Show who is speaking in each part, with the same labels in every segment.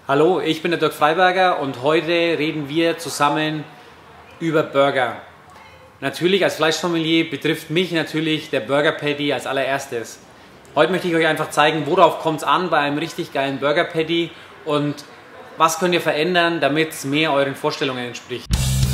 Speaker 1: Hallo, ich bin der Dirk Freiberger und heute reden wir zusammen über Burger. Natürlich als Fleischsommelier betrifft mich natürlich der Burger Patty als allererstes. Heute möchte ich euch einfach zeigen, worauf kommt es an bei einem richtig geilen Burger Patty und was könnt ihr verändern, damit es mehr euren Vorstellungen entspricht.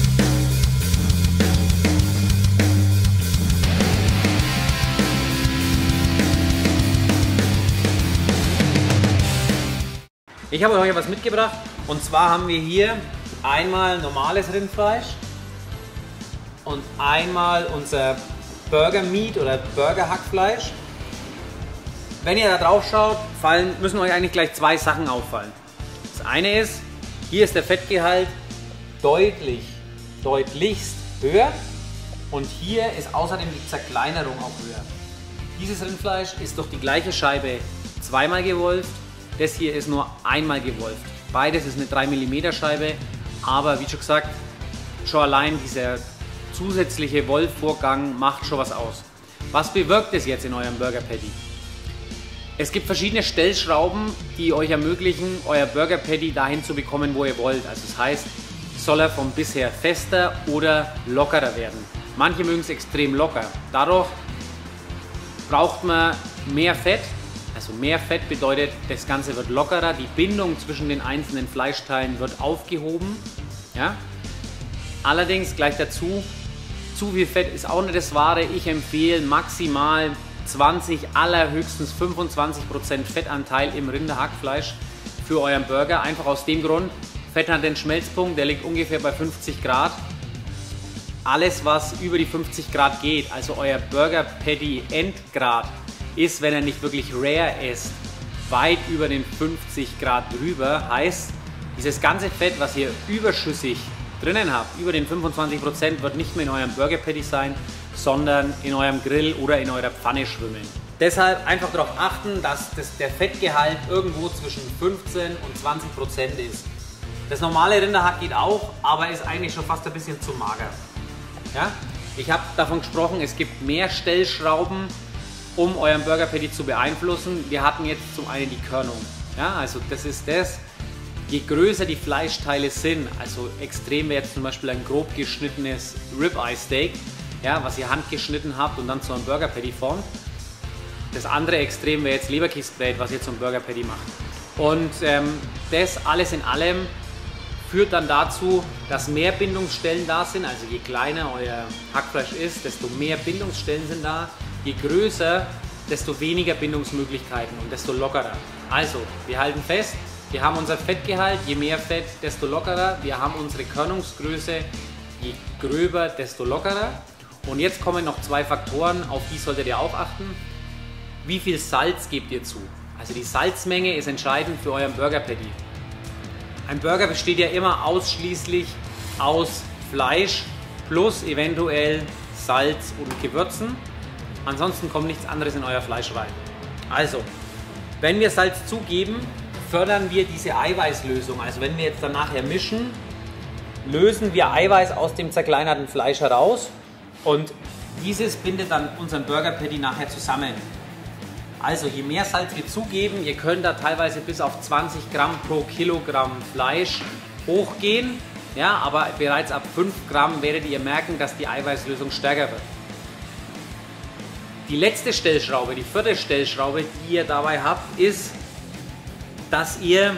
Speaker 1: Ich habe euch was mitgebracht und zwar haben wir hier einmal normales Rindfleisch und einmal unser Burger Meat oder Burger Hackfleisch. Wenn ihr da drauf schaut, müssen euch eigentlich gleich zwei Sachen auffallen. Das eine ist, hier ist der Fettgehalt deutlichst höher und hier ist außerdem die Zerkleinerung auch höher. Dieses Rindfleisch ist durch die gleiche Scheibe zweimal gewolft. Das hier ist nur einmal gewolft. Beides ist eine 3 mm Scheibe, aber wie schon gesagt, schon allein dieser zusätzliche Wolfvorgang macht schon was aus. Was bewirkt es jetzt in eurem Burger Patty? Es gibt verschiedene Stellschrauben, die euch ermöglichen, euer Burger Patty dahin zu bekommen, wo ihr wollt. Also das heißt, soll er vom bisher fester oder lockerer werden. Manche mögen es extrem locker. Dadurch braucht man mehr Fett. Also mehr Fett bedeutet, das Ganze wird lockerer, die Bindung zwischen den einzelnen Fleischteilen wird aufgehoben. Ja? Allerdings gleich dazu, zu viel Fett ist auch nicht das Wahre. Ich empfehle maximal 20, allerhöchstens 25% Fettanteil im Rinderhackfleisch für euren Burger. Einfach aus dem Grund, Fett hat den Schmelzpunkt, der liegt ungefähr bei 50 Grad. Alles, was über die 50 Grad geht, also euer Burger Patty Endgrad, ist, wenn er nicht wirklich rare ist, weit über den 50 Grad drüber. Heißt, dieses ganze Fett, was ihr überschüssig drinnen habt, über den 25%, wird nicht mehr in eurem Burger Patty sein, sondern in eurem Grill oder in eurer Pfanne schwimmen. Deshalb einfach darauf achten, dass der Fettgehalt irgendwo zwischen 15 und 20% ist. Das normale Rinderhack geht auch, aber ist eigentlich schon fast ein bisschen zu mager. Ja? Ich habe davon gesprochen, es gibt mehr Stellschrauben, um euren Burger Patty zu beeinflussen. Wir hatten jetzt zum einen die Körnung. Ja, also das ist das, je größer die Fleischteile sind, also extrem wäre jetzt zum Beispiel ein grob geschnittenes Ribeye Steak, ja, was ihr handgeschnitten habt und dann zu einem Burger Patty formt. Das andere Extrem wäre jetzt Leberkäsebrät, was ihr zum Burger Patty macht. Und das alles in allem führt dann dazu, dass mehr Bindungsstellen da sind. Also je kleiner euer Hackfleisch ist, desto mehr Bindungsstellen sind da. Je größer, desto weniger Bindungsmöglichkeiten und desto lockerer. Also, wir halten fest, wir haben unser Fettgehalt, je mehr Fett, desto lockerer. Wir haben unsere Körnungsgröße, je gröber, desto lockerer. Und jetzt kommen noch zwei Faktoren, auf die solltet ihr auch achten. Wie viel Salz gebt ihr zu? Also die Salzmenge ist entscheidend für euren Burger Patty. Ein Burger besteht ja immer ausschließlich aus Fleisch plus eventuell Salz und Gewürzen. Ansonsten kommt nichts anderes in euer Fleisch rein. Also, wenn wir Salz zugeben, fördern wir diese Eiweißlösung. Also wenn wir jetzt dann nachher mischen, lösen wir Eiweiß aus dem zerkleinerten Fleisch heraus und dieses bindet dann unseren Burger Patty nachher zusammen. Also je mehr Salz wir zugeben, ihr könnt da teilweise bis auf 20 Gramm pro Kilogramm Fleisch hochgehen. Ja, aber bereits ab 5 Gramm werdet ihr merken, dass die Eiweißlösung stärker wird. Die letzte Stellschraube, die vierte Stellschraube, die ihr dabei habt, ist, dass ihr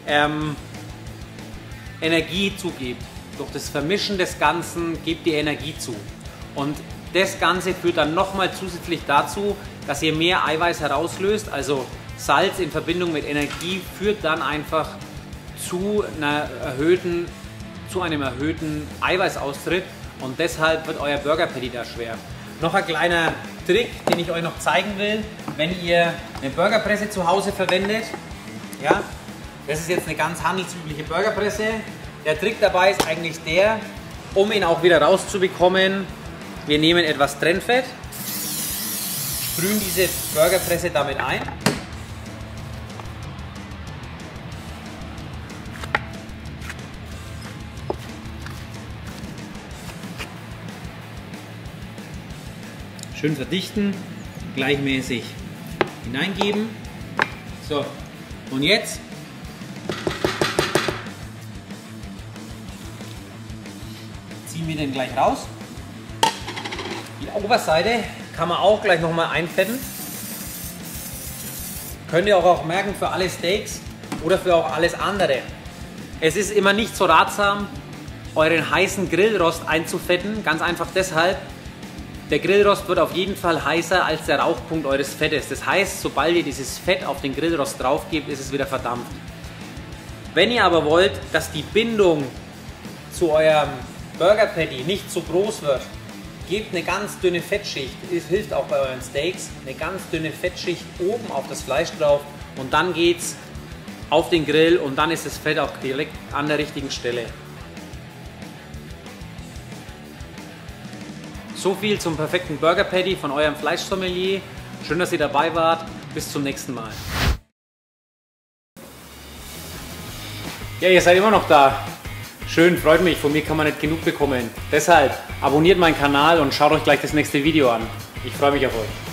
Speaker 1: Energie zugebt. Durch das Vermischen des Ganzen gebt ihr Energie zu. Und das Ganze führt dann nochmal zusätzlich dazu, dass ihr mehr Eiweiß herauslöst. Also Salz in Verbindung mit Energie führt dann einfach zu einem erhöhten Eiweißaustritt und deshalb wird euer Burger Patty da schwer. Noch ein kleiner Trick, den ich euch noch zeigen will, wenn ihr eine Burgerpresse zu Hause verwendet. Ja, das ist jetzt eine ganz handelsübliche Burgerpresse. Der Trick dabei ist eigentlich der, um ihn auch wieder rauszubekommen, wir nehmen etwas Trennfett, sprühen diese Burgerpresse damit ein. Schön verdichten, gleichmäßig hineingeben. So, und jetzt ziehen wir den gleich raus. Die Oberseite kann man auch gleich nochmal einfetten. Könnt ihr auch merken für alle Steaks oder für auch alles andere. Es ist immer nicht so ratsam, euren heißen Grillrost einzufetten. Ganz einfach deshalb, der Grillrost wird auf jeden Fall heißer als der Rauchpunkt eures Fettes. Das heißt, sobald ihr dieses Fett auf den Grillrost drauf gebt, ist es wieder verdampft. Wenn ihr aber wollt, dass die Bindung zu eurem Burger Patty nicht so groß wird, gebt eine ganz dünne Fettschicht, es hilft auch bei euren Steaks, eine ganz dünne Fettschicht oben auf das Fleisch drauf und dann geht's auf den Grill und dann ist das Fett auch direkt an der richtigen Stelle. So viel zum perfekten Burger Patty von eurem Fleischsommelier. Schön, dass ihr dabei wart. Bis zum nächsten Mal. Ja, ihr seid immer noch da. Schön, freut mich. Von mir kann man nicht genug bekommen. Deshalb abonniert meinen Kanal und schaut euch gleich das nächste Video an. Ich freue mich auf euch.